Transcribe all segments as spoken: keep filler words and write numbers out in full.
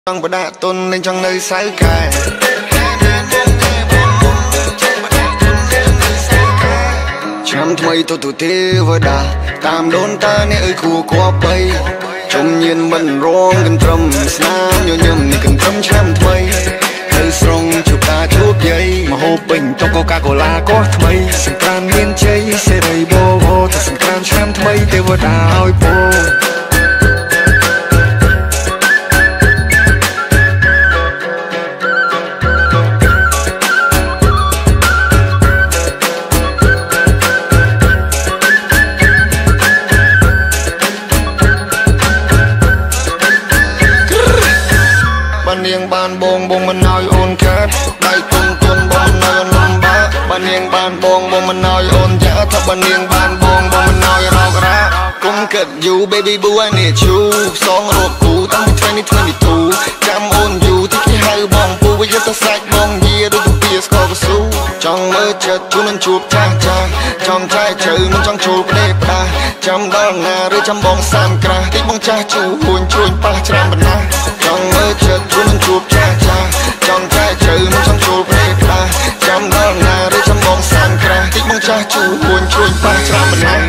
Trong bờ đá tôn lên trong nơi sái cài Trăm thay tôi tụi thế vợ đà Tam đốn ta nè ơi khu qua bay Trong nhiên mình rong gần trầm Snam nhô nhầm nè cần trầm trăm thay Hơi song chụp ta chụp giấy Mà hô bình trong Coca-Cola có thay Sẵn tràn miên cháy xe đầy bô vô Thật sẵn tràn trăm thay tê vợ đà ôi bô Bạn niềng bàn bông bông mình nói ôn khát Đại cùng tuần bọn nói ôn lâm bá Bạn niềng bàn bông bông mình nói ôn giá Thật bạn niềng bàn bông bông mình nói rau ra Cũng kết you baby boo I need you Song rột cũ tăng bị twenty twenty-two Chăm ôn you thì khi hai bông bù Bây giờ ta sạch bông dìa đôi tụi bia score và su Trong mơ chợt chú nên chụp cha cha Trong trai chơi mình trong chụp đẹp đà Chăm đó ngà rơi chăm bông san kra Tích bông cha chú hùn chuồn pa chram bần na Trong mơ chợt chú nên chụp cha cha Trong trai chơi mình trong chụp đẹp đà Chăm đó ngà rơi chăm bông san kra Tích bông cha chú hùn chuồn pa chram bần na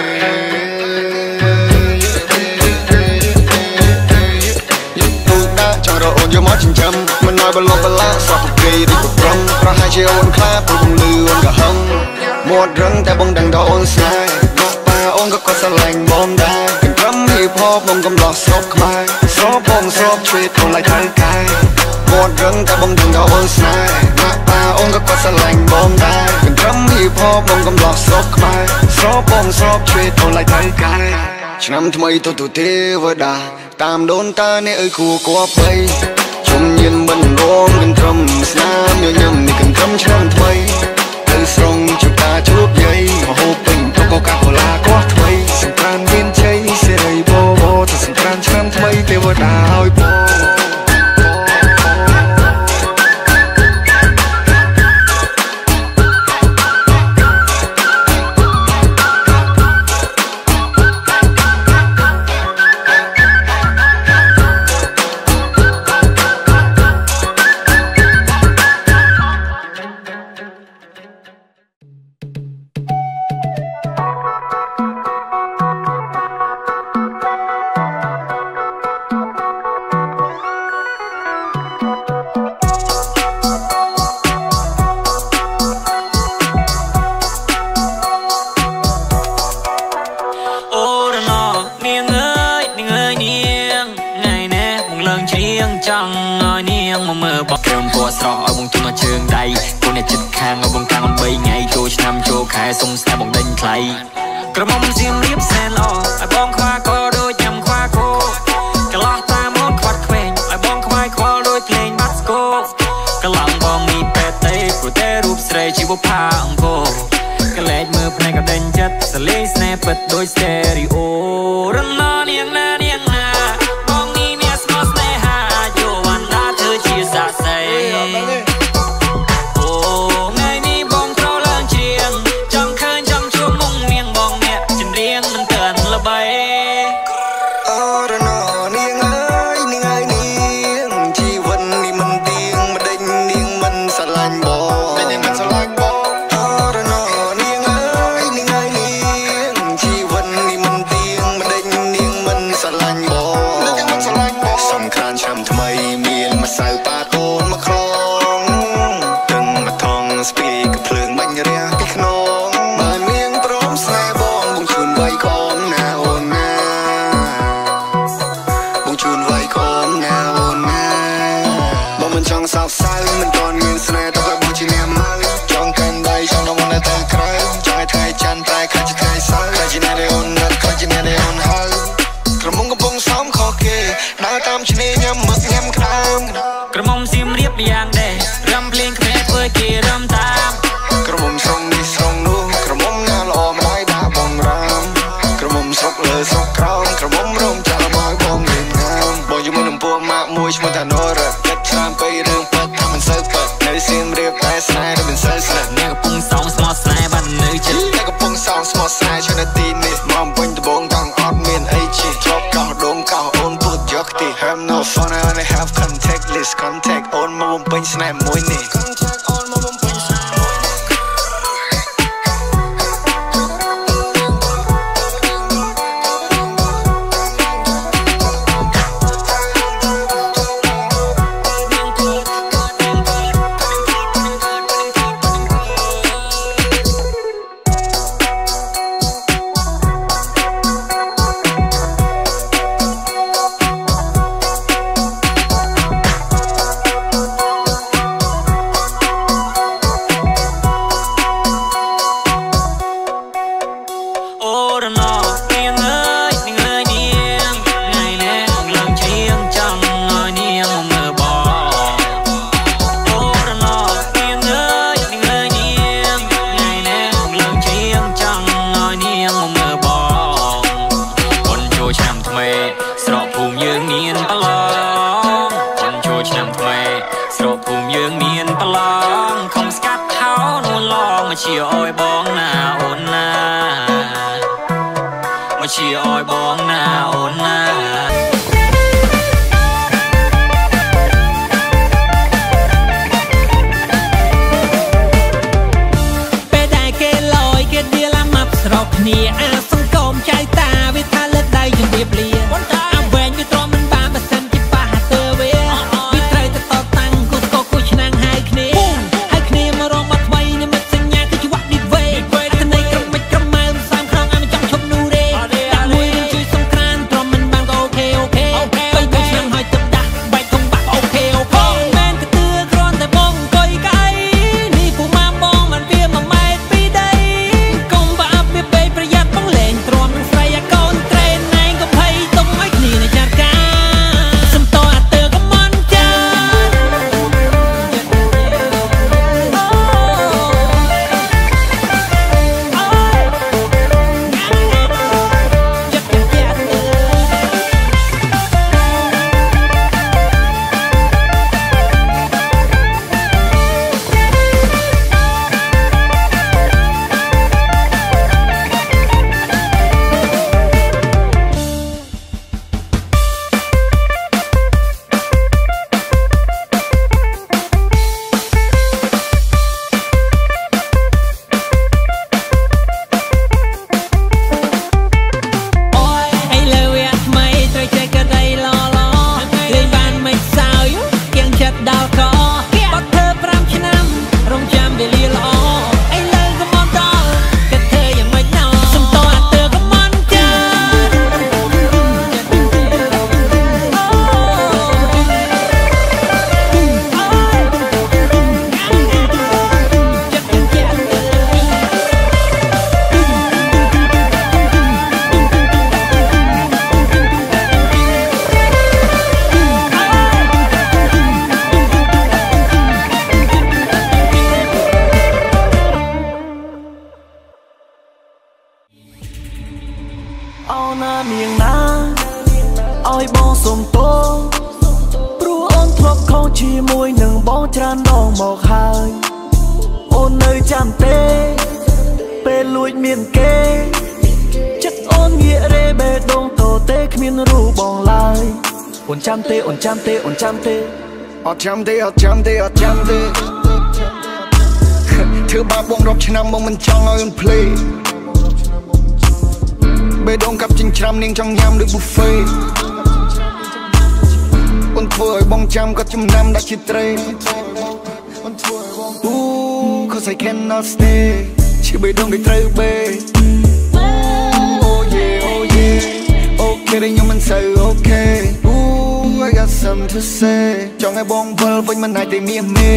Ôn vô mó chinh châm Mình nói bà lộn bà lá Sao phục kỳ đi cuộc rong Ra hai chiều ôn khá Tôi bông lưu ôn cả hông Một răng ta bông đằng đó ôn sai Ngọc bà ôn có có xa lành bông đai Cần râm hip hop bông cầm lọt sốc mai Sốc bông sốc treat ôn lại thay cay Một răng ta bông đằng đó ôn sai Ngọc bà ôn có có xa lành bông đai Cần râm hip hop bông cầm lọt sốc mai Sốc bông sốc treat ôn lại thay cay Năm thầm tôi tụi thế vợ đà Tam đốn ta nè ơi khu qua bay Trong nhiên mình rong gần trầm Snam nhô nhầm nè cần trầm trăm thay Hơi song chụp ta chụp giấy Mà hô bình trong Coca-Cola có thay Sẵn tràn viên cháy xe đầy bô bô Thật sẵn tràn trăm thay tê vợ đà ôi bô Sông xa bóng đinh thay Cơ mong riêng liếp xe lò Ai bóng khoa có đôi nhằm khoa cô Cả lọ ta mốt khoát khuyên Ai bóng khoai khoa đôi plane bắt cô Cả lòng bóng mi bê tê Pro tê rụp srei chi bố pa ông cô Cả lệch mơ này cả đinh chất Sa lý snap bật đôi stereo Rân nó niềng na niềng na Bóng ni nè small snare ha Yo anh đã thơ chia xa say small size ช่วยนาทีนี้มองบนตะบงต้องออดเมียนไอจี drop ก่อดงก่อโอนพูดยกตี have no fun I only have contact list contact អូនមកបំពេញស្នេហ៍មួយនេះ contact អូនមកបំពេញស្នេហ៍មួយនេះចាំទេអូនចាំទេអូនចាំទេអត់ចាំទេអត់ចាំទេអត់ចាំទេធ្វើបាបបងរាប់ឆ្នាំមកមិនចង់ឲ្យអូនភ្លេចបេះដូងកាប់ចិញ្ច្រាំនាងចង់ញ៉ាំដូច buffet អូនធ្វើឲ្យបងចាំក៏ចំណាំដាក់ជាត្រេអូនធ្វើឲ្យបង Ooh cause I cannot stay ជាបេះដូងដូចត្រូវបេ Oh yeah oh yeah okay ខ្ញុំមិនសូវ okay I got something to say ចង់ឲ្យបងវិលវិញមិនអាចតែមាសមេ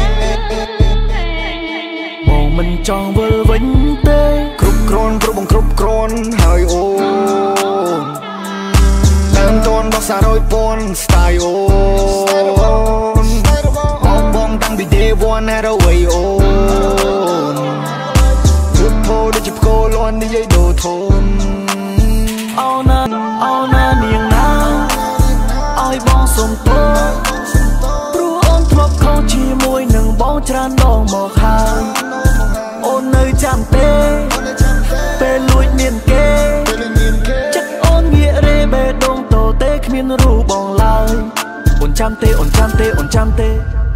បងមិនចង់វិលវិញទេគ្រប់គ្រាន់ព្រោះបងគ្រប់គ្រាន់ហើយអូនតាមតនដល់សារយពាន់ style អូនបងបងតាំងពី day one ណារវៃអូនពុទ្ធោដូចជាផ្គរលាន់និយាយដូរធំអូនណាអូនណានាងណាឲ្យបងសុំទោសព្រោះអូនធ្លាប់ខុសជាមួយនឹងបងច្រើនដងមកហើយអូននៅចាំទេពេលលួចមានគេចិត្តអូនងាករេបេះដូងតូទេគ្មានរូបបងឡើយអូនចាំចាំទេអូនចាំទេអូនចាំទេ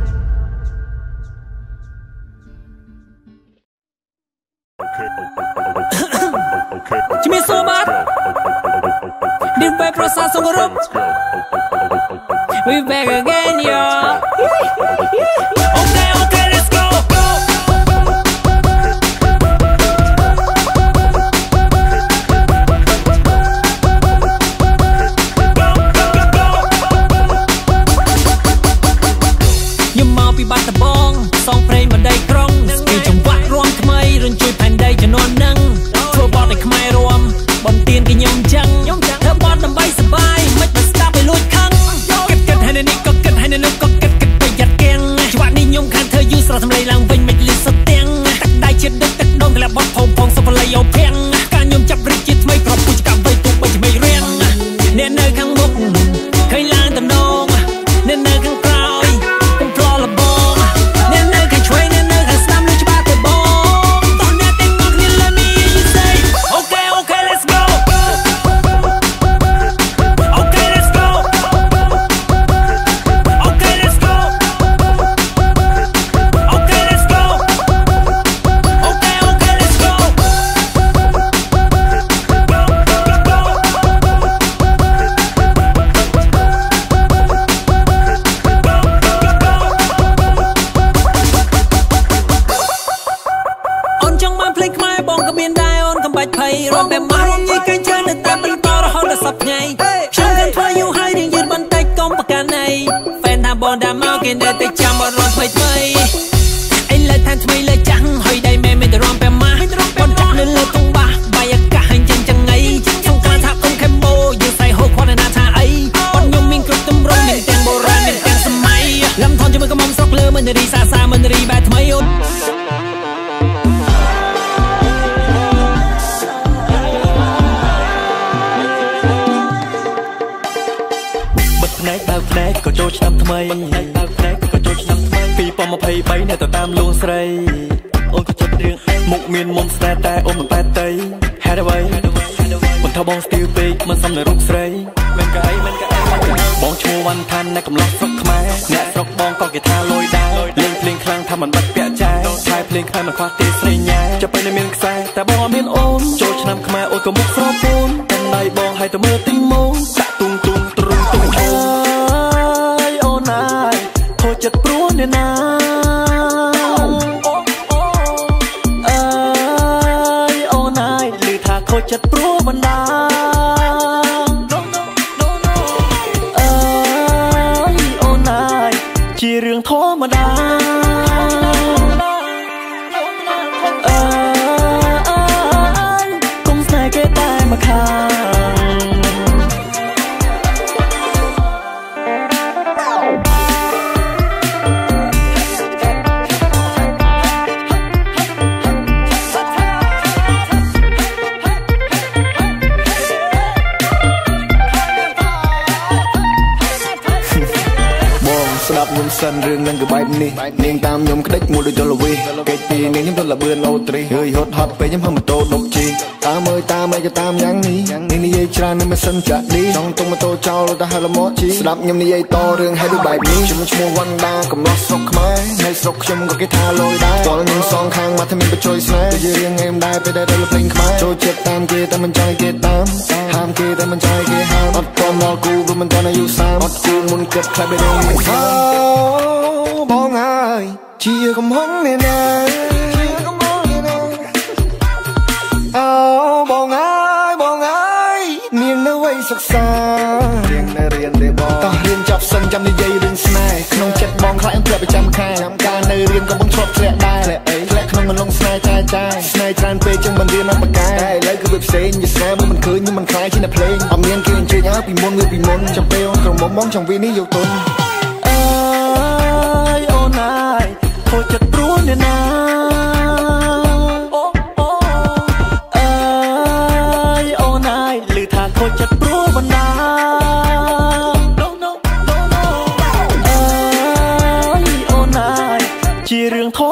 ជំរាបសួរបាទនេះបែបប្រសាសង្រុប We back again yo Okay okay let's go You mau pi bat bong song prey មិនដីក្រុងស្គីចង្វាក់រួមថ្មីរញ្ជួយផែនដីចំនួននឹងធ្វើបត់ឲ្យខ្មែររួមបន្ទានគេខ្ញុំចឹងធ្វើបត់ដើម្បីសបាយមិនទៅស្ដាប់ឲ្យលួចខឹងគិតគិតហើយនេះក៏គិតហើយនោះក៏គិតគិតប្រយ័ត្នគៀងច្បាប់នេះខ្ញុំខានធ្វើយូរស្រស់សម្លេងឡើងវិញមិនលឺសុទ្ធទាំងទឹកដៃជាតិទឹកទឹកដងក្លាបបត់ផោមផងសុបលៃអូភាំងការខ្ញុំចាប់រិទ្ធជាតិថ្មីប្រពុជកម្មបីទូបីជាមេរៀងអ្នកនៅខាងមុខឃើញឡើងតំណងអ្នកនៅខាងក្រោយកំផ្លោលបងអ្នកនៅខាងឆ្វេងអ្នកនៅខាងស្ដាំលឺច្បាស់ទៅបងតោះអ្នកទាំងអស់គ្នា let me hear you say okay okay let's go okay let's go okay let's go okay let's go okay okay let's goអូនចង់បានភ្លេងខ្មែរបងក៏មានដែរអូនកំបាច់ភ័យរំតែមករំញីកេងច្រើននៅតែបន្តរហូតដល់សប្តាហ៍ខ្ញុំកាន់ធ្វើយូរហើយរៀងយឺតបន្តិចកុំប្រកាន់អី Fan ថាបងដើរមកគេនៅតែចាំអត់រំថ្មីថ្មីអីលើឋានថ្មីលើចាស់ហើយដៃមែនមិនទៅរំតែម៉ាស់បងចាក់នៅលើទងបាសបាយអាកាសអញ្ចឹងចឹងអីសង្ការថាគុំខេមបូយើងใส่ហូបគាត់ណាថាអីបងខ្ញុំមានគ្រប់ទម្រង់មានទាំងបុរាណមានទាំងសម័យលំថនជាមួយកំមុំស្រុកលើមិនរីសាសាមិនរីបែបថ្មីអូនផ្នែកបើផ្នែកក៏ចូលឆ្នាំថ្មីផ្នែកបើផ្នែកក៏ចូលឆ្នាំថ្មីពីរពាន់ម្ភៃបីនៅទៅតាមលួងស្រីអូនក៏ចិត្តរឿងមុខមានមុំស្នេហ៍តែអូនមិនតែតីហេតុអ្វីមិនថាបងស្ទីលពេកមិនសមនឹងរូបស្រីមិនក៏អីមិនក៏អីបងឈ្មោះវ៉ាន់ខាន់នៅកំឡុងស្រុកខ្មែរអ្នកស្រុកបងក៏គេថាលយដែរលេងភ្លេងខ្លាំងថាមិនបាច់ពាក់ចាយឆាយភ្លេងខ្មែរមិនខ្វះទេស្រីញ៉ែចាប់ពេលមានខ្សែតែបងអត់មានអូនចូលឆ្នាំខ្មែរអូនក៏មុខស្រពូនតែណៃបងឲ្យទៅមើលទិញម៉ូនតាក់ទុងទុងទ្រុងទុងឈូចិត្តព្រោះអ្នកណាអើយអូនអើយឮថាខូចចិត្តព្រោះបណ្ដាអើយអូនអើយជារឿងធម្មតាអើយកុំស្នេហ៍គេតែមកខាងខ្ញុំសិនរឿងនឹងក្បែបនេះនាងតាមខ្ញុំក្តិចមួយដូចទល់វីកិច្ចពីនាងខ្ញុំទល់លបឿនអូត្រីហើយហត់ហត់ពេកខ្ញុំហឹមម៉ូតូដុកជីតាមមើលតាមអីក៏តាមយ៉ាងនេះនាងនិយាយច្រើននឹងមិនសិនចាក់ឌីចង់ទុំម៉ូតូចោលទៅហៅលម៉ូជីស្ដាប់ខ្ញុំនិយាយតរឿងឲ្យដូចបែបនេះខ្ញុំឈ្មោះវ៉ាន់ដាកំឡោះស្រុកខ្មែរនៅស្រុកខ្ញុំក៏គេថាលយដែរតើខ្ញុំសងខាងមកថាមានបជួយស្នេហ៍ជារឿងអេមដែរពេលដែលរលពេញខ្មែរចូលចិត្តតាមគេតែមិនចង់គេតាមហាមគេតែមិនចង់គេហាមអត់តមដល់គូព្រោះមិនតអាយុសាមអត់គូមុនគិតខ្លះបេះដូងមិនខោបងអើយជាកំហុសនេះណាអូបងអើយបងអើយនាងនៅវ័យសិក្សារៀននៅរៀនទេបងតោះរៀនចប់សិនចាំនិយាយរឿងស្នេហ៍ក្នុងចិត្តបងខ្លាចអត់ប្រចាំខែការនៅរៀនក៏បងធ្លាប់ធ្លាក់ដែរធ្លាក់ក្នុងមលងស្នេហ៍ចាយចាយស្នេហ៍ច្រើនពេកចឹងមិនរៀនអត់បកាតែឥឡូវគឺវាផ្សេងវាស្នេហ៍មិនឃើញខ្ញុំមិនខ្លាចជាអ្នកភ្លេងអត់មានគេអញ្ជើញឲ្យពីមុនវាពីមុនចាំពេលអូនក្រមុំបងចង់វានេះយកទុនអើយអូនអើយខូចចិត្តព្រោះអ្នកណាអូអូអើយអូនអើយឮថាខូចចិត្តព្រោះបណ្ដាNo no no no អើយអូនអើយជារឿងធ